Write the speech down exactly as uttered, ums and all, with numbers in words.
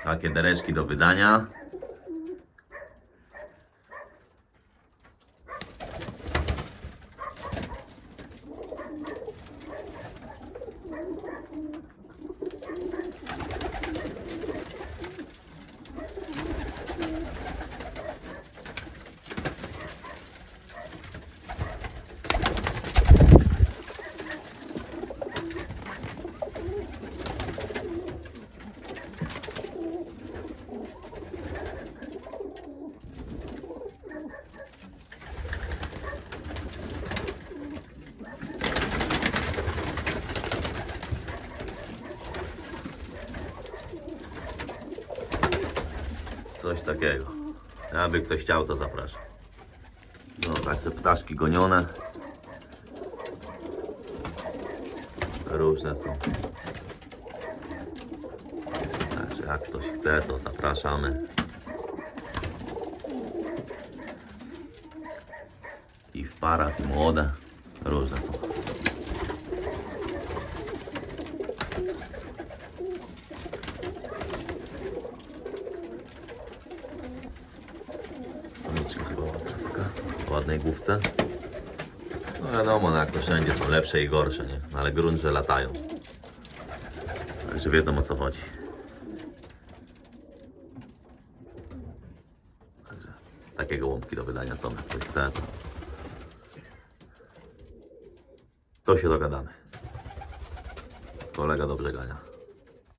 Takie dereczki do wydania. Coś takiego. Aby ktoś chciał, to zapraszam. No, także ptaszki gonione. Różne są. Także jak ktoś chce, to zapraszamy. I w parach, i młode. Różne są. W ładnej główce. No wiadomo, no jak to wszędzie są lepsze i gorsze, nie? No ale grunt, że latają. Także wiedzą, o co chodzi. Także takie gołąbki do wydania są, jak ktoś chce, to, to się dogadamy. Kolega do brzegania.